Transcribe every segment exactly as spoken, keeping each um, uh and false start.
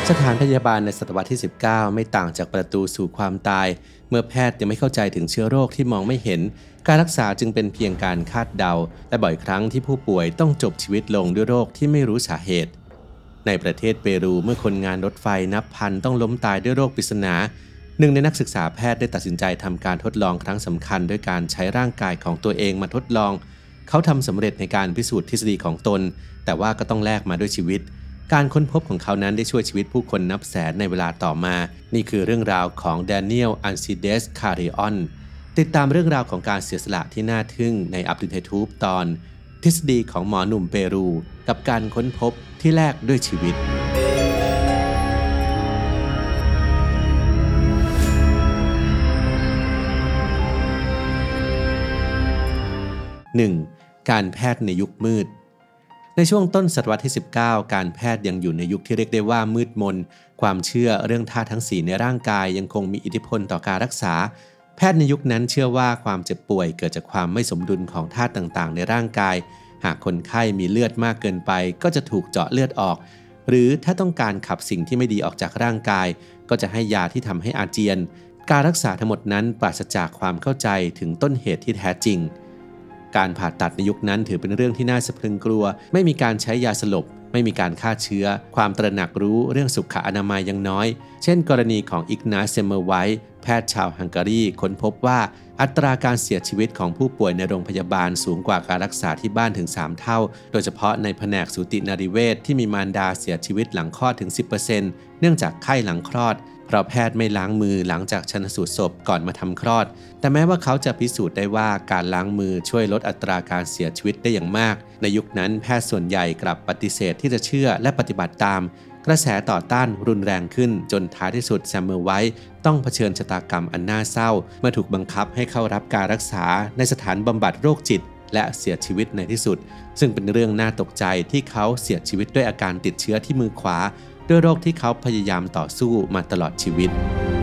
สถานพยาบาลในศตวรรษที่สิบเก้าไม่ต่างจากประตูสู่ความตายเมื่อแพทย์ยังไม่เข้าใจถึงเชื้อโรคที่มองไม่เห็นการรักษาจึงเป็นเพียงการคาดเดาและบ่อยครั้งที่ผู้ป่วยต้องจบชีวิตลงด้วยโรคที่ไม่รู้สาเหตุในประเทศเปรูเมื่อคนงานรถไฟนับพันต้องล้มตายด้วยโรคปริศนาหนึ่งในนักศึกษาแพทย์ได้ตัดสินใจทำการทดลองครั้งสำคัญด้วยการใช้ร่างกายของตัวเองมาทดลองเขาทำสำเร็จในการพิสูจน์ทฤษฎีของตนแต่ว่าก็ต้องแลกมาด้วยชีวิตการค้นพบของเขานั้นได้ช่วยชีวิตผู้คนนับแสนในเวลาต่อมานี่คือเรื่องราวของแดเนียล อัลซิเดส คาริออนติดตามเรื่องราวของการเสียสละที่น่าทึ่งในอัปเดตทูบตอนทฤษฎีของหมอหนุ่มเปรูกับการค้นพบที่แลกด้วยชีวิตหนึ่ง. การแพทย์ในยุคมืดในช่วงต้นศตวรรษที่สิบเก้าการแพทย์ยังอยู่ในยุคที่เรียกได้ว่ามืดมนความเชื่อเรื่องธาตุทั้งสี่ในร่างกายยังคงมีอิทธิพลต่อการรักษาแพทย์ในยุคนั้นเชื่อว่าความเจ็บป่วยเกิดจากความไม่สมดุลของธาตุต่างๆในร่างกายหากคนไข้มีเลือดมากเกินไปก็จะถูกเจาะเลือดออกหรือถ้าต้องการขับสิ่งที่ไม่ดีออกจากร่างกายก็จะให้ยาที่ทำให้อาเจียนการรักษาทั้งหมดนั้นปราศจากความเข้าใจถึงต้นเหตุที่แท้จริงการผ่าตัดในยุคนั้นถือเป็นเรื่องที่น่าสะพรึงกลัวไม่มีการใช้ยาสลบไม่มีการฆ่าเชื้อความตระหนักรู้เรื่องสุขอนามัยยังน้อยเช่นกรณีของอิกนาซ เซมเมอร์ไวท์แพทย์ชาวฮังการีค้นพบว่าอัตราการเสียชีวิตของผู้ป่วยในโรงพยาบาลสูงกว่าการรักษาที่บ้านถึงสามเท่าโดยเฉพาะในแผนกสูตินรีเวชที่มีมารดาเสียชีวิตหลังคลอดถึง สิบเปอร์เซ็นต์ เนื่องจากไข้หลังคลอดเพราะแพทย์ไม่ล้างมือหลังจากชันสูตรศพก่อนมาทำคลอดแต่แม้ว่าเขาจะพิสูจน์ได้ว่าการล้างมือช่วยลดอัตราการเสียชีวิตได้อย่างมากในยุคนั้นแพทย์ส่วนใหญ่กลับปฏิเสธที่จะเชื่อและปฏิบัติตามกระแสต่อต้านรุนแรงขึ้นจนท้ายที่สุดแซมเมอร์ไวท์ต้องเผชิญชะตากรรมอันน่าเศร้าเมื่อถูกบังคับให้เข้ารับการรักษาในสถานบำบัดโรคจิตและเสียชีวิตในที่สุดซึ่งเป็นเรื่องน่าตกใจที่เขาเสียชีวิตด้วยอาการติดเชื้อที่มือขวาด้วยโรคที่เขาพยายามต่อสู้มาตลอดชีวิต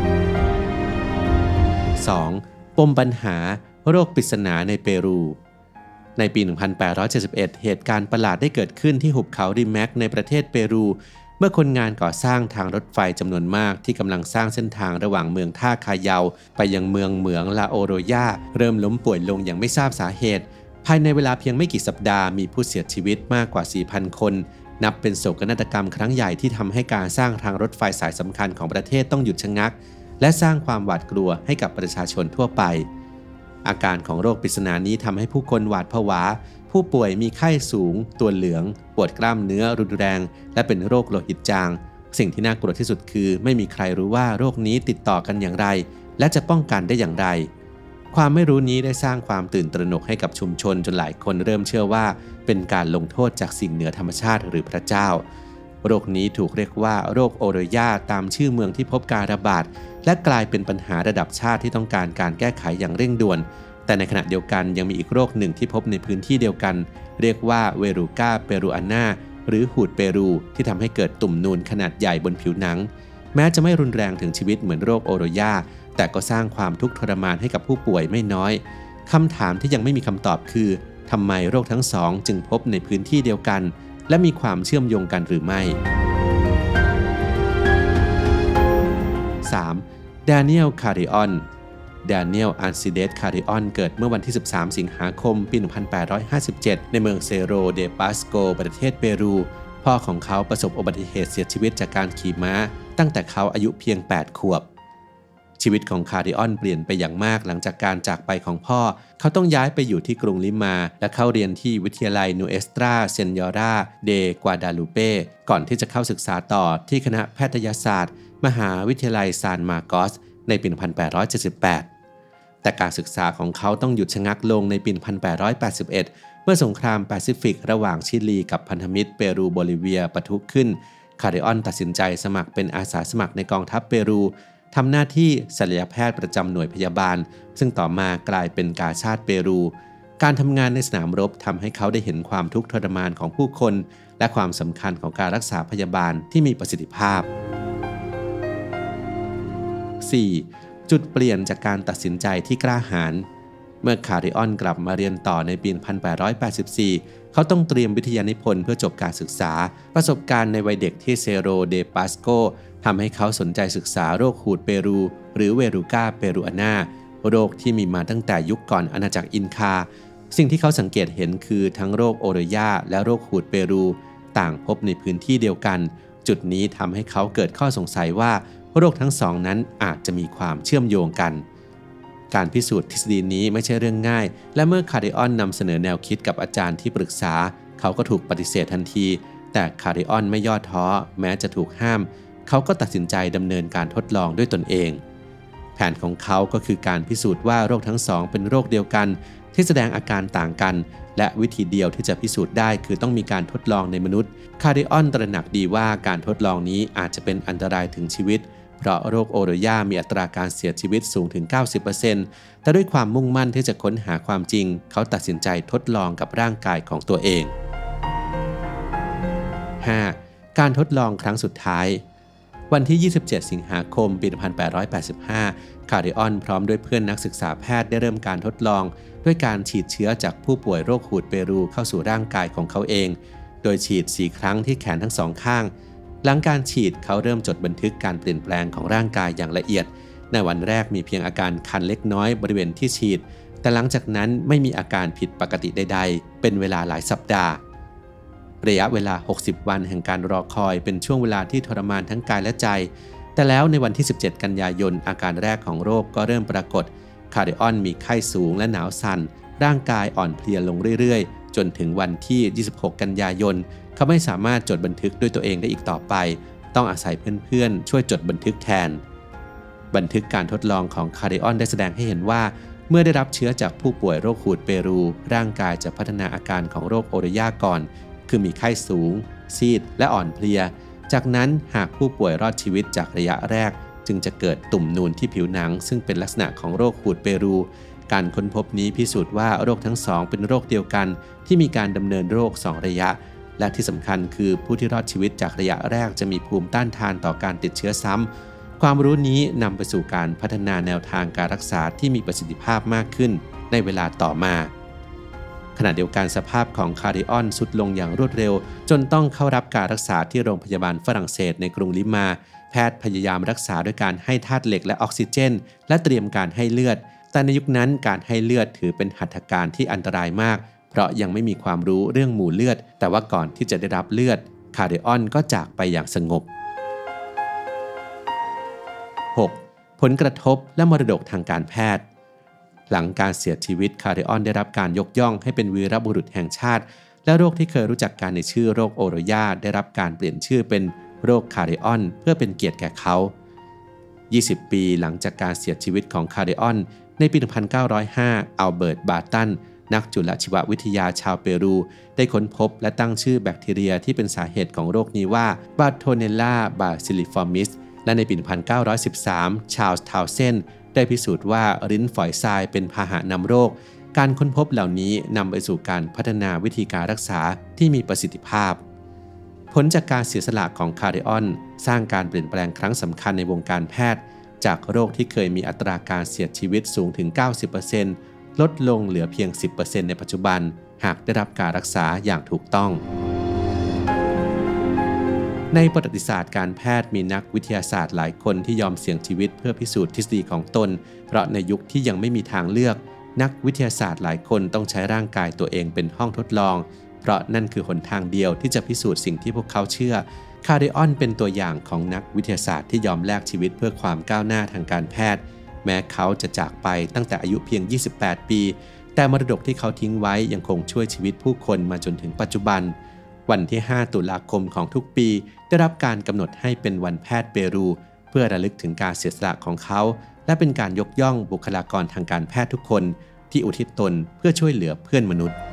สอง. ปมปัญหาโรคปริศนาในเปรูในปี หนึ่งพันแปดร้อยเจ็ดสิบเอ็ด เหตุการณ์ประหลาดได้เกิดขึ้นที่หุบเขาริแม็กในประเทศเปรูเมื่อคนงานก่อสร้างทางรถไฟจำนวนมากที่กำลังสร้างเส้นทางระหว่างเมืองท่าคาเยาไปยังเมืองเหมืองลาโอโรยาเริ่มล้มป่วยลงอย่างไม่ทราบสาเหตุภายในเวลาเพียงไม่กี่สัปดาห์มีผู้เสียชีวิตมากกว่า สี่พัน คนนับเป็นโศกนาฏกรรมครั้งใหญ่ที่ทำให้การสร้างทางรถไฟสายสำคัญของประเทศต้องหยุดชะงักและสร้างความหวาดกลัวให้กับประชาชนทั่วไปอาการของโรคปริศนานี้ทำให้ผู้คนหวาดผวาผู้ป่วยมีไข้สูงตัวเหลืองปวดกล้ามเนื้อรุนแรงและเป็นโรคโลหิตจางสิ่งที่น่ากลัวที่สุดคือไม่มีใครรู้ว่าโรคนี้ติดต่อกันอย่างไรและจะป้องกันได้อย่างไรความไม่รู้นี้ได้สร้างความตื่นตระหนกให้กับชุมชนจนหลายคนเริ่มเชื่อว่าเป็นการลงโทษจากสิ่งเหนือธรรมชาติหรือพระเจ้าโรคนี้ถูกเรียกว่าโรคโอโรยาตามชื่อเมืองที่พบการระบาดและกลายเป็นปัญหาระดับชาติที่ต้องการการแก้ไขอย่างเร่งด่วนแต่ในขณะเดียวกันยังมีอีกโรคหนึ่งที่พบในพื้นที่เดียวกันเรียกว่าเวรูกาเปรูอาน่าหรือหูดเปรูที่ทำให้เกิดตุ่มนูนขนาดใหญ่บนผิวหนังแม้จะไม่รุนแรงถึงชีวิตเหมือนโรคโอโรยาแต่ก็สร้างความทุกข์ทรมานให้กับผู้ป่วยไม่น้อยคำถามที่ยังไม่มีคำตอบคือทำไมโรคทั้งสองจึงพบในพื้นที่เดียวกันและมีความเชื่อมโยงกันหรือไม่ สาม. แดเนียล คาริออนแดเนียล อัลซิเดส คาริออนเกิดเมื่อวันที่สิบสามสิงหาคมปี หนึ่งพันแปดร้อยห้าสิบเจ็ด ในเมืองเซโรเดปาสโกประเทศเปรูพ่อของเขาประสบอุบัติเหตุเสียชีวิตจากการขี่ม้าตั้งแต่เขาอายุเพียงแปดขวบชีวิตของคาริออนเปลี่ยนไปอย่างมากหลังจากการจากไปของพ่อเขาต้องย้ายไปอยู่ที่กรุงลิมาและเข้าเรียนที่วิทยาลัยนูเอสตราเซนยอราเดกวาดาลูเปก่อนที่จะเข้าศึกษาต่อที่คณะแพทยศาสตร์มหาวิทยาลัยซานมาโกสในปี หนึ่งพันแปดร้อยเจ็ดสิบแปด แต่การศึกษาของเขาต้องหยุดชะงักลงในปี หนึ่งพันแปดร้อยแปดสิบเอ็ด เมื่อสงครามแปซิฟิกระหว่างชิลีกับพันธมิตรเปรูโบลิเวียปะทุขึ้นคาริออนตัดสินใจสมัครเป็นอาสาสมัครในกองทัพเปรูทำหน้าที่ศัลยแพทย์ประจำหน่วยพยาบาลซึ่งต่อมากลายเป็นกาชาดเปรูการทำงานในสนามรบทำให้เขาได้เห็นความทุกข์ทรมานของผู้คนและความสำคัญของการรักษาพยาบาลที่มีประสิทธิภาพ สี่. จุดเปลี่ยนจากการตัดสินใจที่กล้าหาญเมื่อคาริออนกลับมาเรียนต่อในปี หนึ่งพันแปดร้อยแปดสิบสี่เขาต้องเตรียมวิทยานิพนธ์เพื่อจบการศึกษาประสบการณ์ในวัยเด็กที่เซโรเดปาสโกทำให้เขาสนใจศึกษาโรคหูดเปรูหรือเวรูกาเปรูอานาโรคที่มีมาตั้งแต่ยุคก่อนอาณาจักรอินคาสิ่งที่เขาสังเกตเห็นคือทั้งโรคโอโรยาและโรคหูดเปรูต่างพบในพื้นที่เดียวกันจุดนี้ทำให้เขาเกิดข้อสงสัยว่าโรคทั้งสองนั้นอาจจะมีความเชื่อมโยงกันการพิสูจน์ทฤษฎีนี้ไม่ใช่เรื่องง่ายและเมื่อคาริออนนำเสนอแนวคิดกับอาจารย์ที่ปรึกษาเขาก็ถูกปฏิเสธทันทีแต่คาริออนไม่ย่อท้อแม้จะถูกห้ามเขาก็ตัดสินใจดำเนินการทดลองด้วยตนเองแผนของเขาก็คือการพิสูจน์ว่าโรคทั้งสองเป็นโรคเดียวกันที่แสดงอาการต่างกันและวิธีเดียวที่จะพิสูจน์ได้คือต้องมีการทดลองในมนุษย์คาริออนตระหนักดีว่าการทดลองนี้อาจจะเป็นอันตรายถึงชีวิตเพราะโรคโอโรยามีอัตราการเสียชีวิตสูงถึง เก้าสิบเปอร์เซ็นต์ แต่ด้วยความมุ่งมั่นที่จะค้นหาความจริงเขาตัดสินใจทดลองกับร่างกายของตัวเอง ห้า. การทดลองครั้งสุดท้ายวันที่ ยี่สิบเจ็ด สิงหาคม ปี หนึ่งพันแปดร้อยแปดสิบห้า คาริออนพร้อมด้วยเพื่อนนักศึกษาแพทย์ได้เริ่มการทดลองด้วยการฉีดเชื้อจากผู้ป่วยโรคหูดเปรูเข้าสู่ร่างกายของเขาเองโดยฉีดสี่ครั้งที่แขนทั้งสองข้างหลังการฉีดเขาเริ่มจดบันทึกการเปลี่ยนแปลงของร่างกายอย่างละเอียดในวันแรกมีเพียงอาการคันเล็กน้อยบริเวณที่ฉีดแต่หลังจากนั้นไม่มีอาการผิดปกติใดๆเป็นเวลาหลายสัปดาห์ระยะเวลาหกสิบวันแห่งการรอคอยเป็นช่วงเวลาที่ทรมานทั้งกายและใจแต่แล้วในวันที่สิบเจ็ดกันยายนอาการแรกของโรคก็เริ่มปรากฏคาริออนมีไข้สูงและหนาวสั่นร่างกายอ่อนเพลียลงเรื่อยๆจนถึงวันที่ยี่สิบหกกันยายนเขาไม่สามารถจดบันทึกด้วยตัวเองได้อีกต่อไปต้องอาศัยเพื่อนๆช่วยจดบันทึกแทนบันทึกการทดลองของคาริออนได้แสดงให้เห็นว่าเมื่อได้รับเชื้อจากผู้ป่วยโรคหูดเปรูร่างกายจะพัฒนาอาการของโรคโอโรยาก่อนคือมีไข้สูงซีดและอ่อนเพลียจากนั้นหากผู้ป่วยรอดชีวิตจากระยะแรกจึงจะเกิดตุ่มนูนที่ผิวหนังซึ่งเป็นลักษณะของโรคหูดเปรูการค้นพบนี้พิสูจน์ว่าโรคทั้งสองเป็นโรคเดียวกันที่มีการดำเนินโรคสองระยะและที่สำคัญคือผู้ที่รอดชีวิตจากระยะแรกจะมีภูมิต้านทานต่อการติดเชื้อซ้ำความรู้นี้นำไปสู่การพัฒนาแนวทางการรักษาที่มีประสิทธิภาพมากขึ้นในเวลาต่อมาขณะเดียวกันสภาพของคาริออนทรุดลงอย่างรวดเร็วจนต้องเข้ารับการรักษาที่โรงพยาบาลฝรั่งเศสในกรุงลิมาแพทย์พยายามรักษาด้วยการให้ธาตุเหล็กและออกซิเจนและเตรียมการให้เลือดแต่ในยุคนั้นการให้เลือดถือเป็นหัตถการที่อันตรายมากเพราะยังไม่มีความรู้เรื่องหมู่เลือดแต่ว่าก่อนที่จะได้รับเลือดคาริออนก็จากไปอย่างสงบ หก. ผลกระทบและมรดกทางการแพทย์หลังการเสียชีวิตคาริออนได้รับการยกย่องให้เป็นวีรบุรุษแห่งชาติและโรคที่เคยรู้จักกันในชื่อโรคโอโรยาได้รับการเปลี่ยนชื่อเป็นโรคคาริออนเพื่อเป็นเกียรติแก่เขายี่สิบปีหลังจากการเสียชีวิตของคาริออนในปี หนึ่งพันเก้าร้อยห้า อัลเบิร์ต บาตันนักจุลชีววิทยาชาวเปรูได้ค้นพบและตั้งชื่อแบคทีเรียที่เป็นสาเหตุของโรคนี้ว่า Bartonella bacilliformis และในปี หนึ่งพันเก้าร้อยสิบสาม ชาร์ลส์ ทาวเซนด์ได้พิสูจน์ว่าลิ้นฝอยทรายเป็นพาหะนำโรคการค้นพบเหล่านี้นำไปสู่การพัฒนาวิธีการรักษาที่มีประสิทธิภาพผลจากการเสียสละของคาริออนสร้างการเปลี่ยนแปลงครั้งสำคัญในวงการแพทย์จากโรคที่เคยมีอัตราการเสียชีวิตสูงถึง เก้าสิบเปอร์เซ็นต์ ลดลงเหลือเพียง สิบเปอร์เซ็นต์ ในปัจจุบันหากได้รับการรักษาอย่างถูกต้องในประวัติศาสตร์การแพทย์มีนักวิทยาศาสตร์หลายคนที่ยอมเสี่ยงชีวิตเพื่อพิสูจน์ทฤษฎีของตนเพราะในยุคที่ยังไม่มีทางเลือกนักวิทยาศาสตร์หลายคนต้องใช้ร่างกายตัวเองเป็นห้องทดลองเพราะนั่นคือหนทางเดียวที่จะพิสูจน์สิ่งที่พวกเขาเชื่อคาริออนเป็นตัวอย่างของนักวิทยาศาสตร์ที่ยอมแลกชีวิตเพื่อความก้าวหน้าทางการแพทย์แม้เขาจะจากไปตั้งแต่อายุเพียงยี่สิบแปดปีแต่มรดกที่เขาทิ้งไว้ยังคงช่วยชีวิตผู้คนมาจนถึงปัจจุบันวันที่ห้าตุลาคมของทุกปีได้รับการกำหนดให้เป็นวันแพทย์เปรูเพื่อระลึกถึงการเสียสละของเขาและเป็นการยกย่องบุคลากรทางการแพทย์ทุกคนที่อุทิศตนเพื่อช่วยเหลือเพื่อนมนุษย์